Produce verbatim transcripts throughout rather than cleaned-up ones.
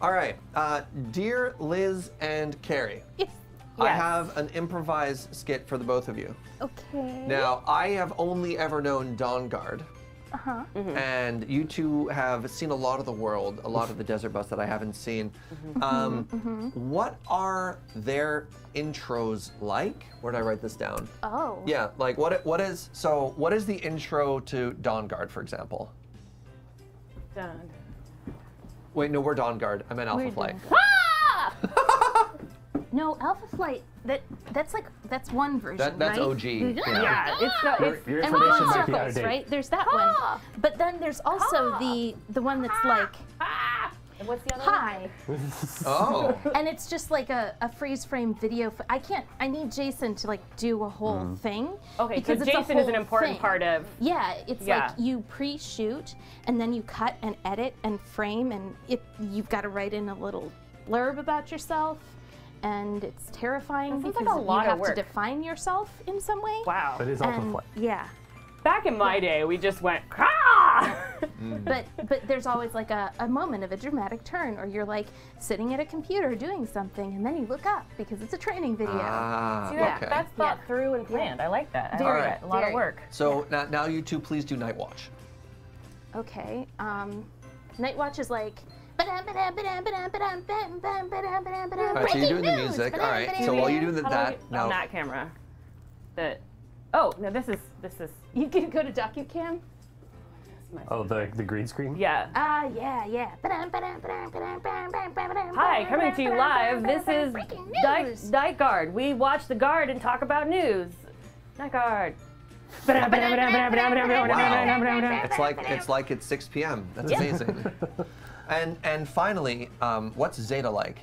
All right, uh, dear Liz and Carrie, Yes. I Yes. have an improvised skit for the both of you. Okay. Now, I have only ever known Dawn Guard, Uh-huh. Mm-hmm. and you two have seen a lot of the world, a lot of the desert bus that I haven't seen. Um, what are their intros like? Where did I write this down? Oh. Yeah, like what? What is so? What is the intro to Dawn Guard, for example? Done. Wait, no, we're Dawn Guard. I meant Alpha We're Flight. Dawn Ah! No, Alpha Flight. That that's like that's one version, That, that's right? O G. Yeah. Yeah, it's not. Your, It's, your And we go information in might be out of circles, date. right? There's that one. But then there's also the the one that's like and what's the other hi, Oh. and it's just like a, a freeze frame video. F I can't. I need Jason to like do a whole thing. Okay, because because it's a Jason is an whole important thing. part of. Yeah, it's Yeah. like you pre-shoot and then you cut and edit and frame, and it you've got to write in a little blurb about yourself, and it's terrifying That seems because like a lot you of have work. to define yourself in some way. Wow. But it is Alpha And Flight. yeah, Back in my day, we just went. Ah! but but there's always like a, a moment of a dramatic turn, or you're like sitting at a computer doing something, and then you look up because it's a training video. Ah, See, that, okay. that's thought Yeah. through and planned. I like that. I Very, like that. A lot very. of work. So now, now you two please do Night Watch. Okay. Um, Night Watch is like. All All right, so you're doing the music. All right, so while you're doing the, How do I that, get- now on that camera. The. Oh no, this is this is. You can go to DocuCam. Oh, the the green screen? Yeah. Ah, yeah, yeah. Hi, coming to you live. This is Night, news. Night Guard. We watch the Guard and talk about news. Night Guard. Wow. It's like it's like it's six P M That's amazing. And and finally, um, what's Zeta like?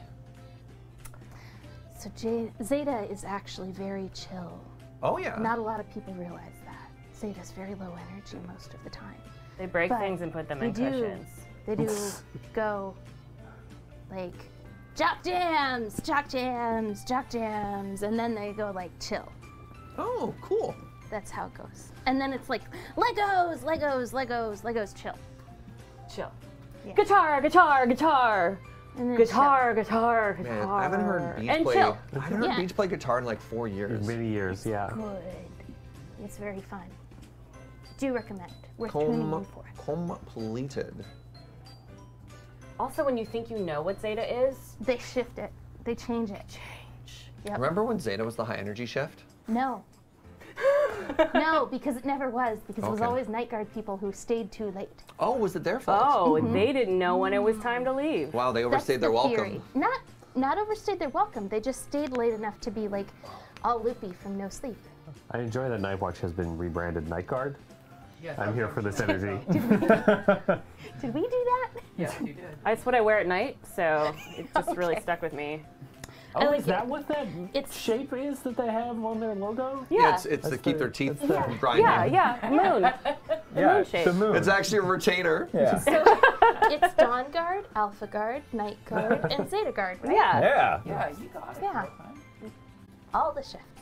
So J- Zeta is actually very chill. Oh yeah. Not a lot of people realize that. Zeta's very low energy most of the time. They break But things and put them They in do. cushions. They do go like jock jams, jock jams, jock jams, and then they go like chill. Oh, cool. That's how it goes. And then it's like Legos, Legos, Legos, Legos, chill. Chill. Yeah. Guitar, guitar, guitar. And then Guitar, guitar, guitar. Man, I haven't heard Beach and play. chill. I haven't heard Yeah. Beach play guitar in like four years. Many years, yeah. chill. Good. It's very fun. Do recommend. Worth tuning Com in for. completed. Also, when you think you know what Zeta is, They shift it. They change it. change. Yep. Remember when Zeta was the high energy shift? No. No, because it never was. Because it was Okay. always night guard people who stayed too late. Oh, was it their fault? Oh, they didn't know when it was time to leave. Wow, they That's overstayed their the welcome. theory. Not not overstayed their welcome. They just stayed late enough to be like all loopy from no sleep. I enjoy that Night Watch has been rebranded Night Guard. Yes, I'm here for this energy. Did we do that? Yes, you did. That's what I wear at night, so it just really Okay. stuck with me. Oh, like is that what that It's- shape is that they have on their logo? Yeah. It's it's to That's keep the- their teeth that's the- from grinding. Yeah, yeah, moon. Yeah, moon shape. the moon. It's actually a retainer. yeah. It's Dawn Guard, Alpha Guard, Night Guard, and Zeta Guard, right? Yeah. Yeah. Yeah, you got it. Yeah. girlfriend. All the shift.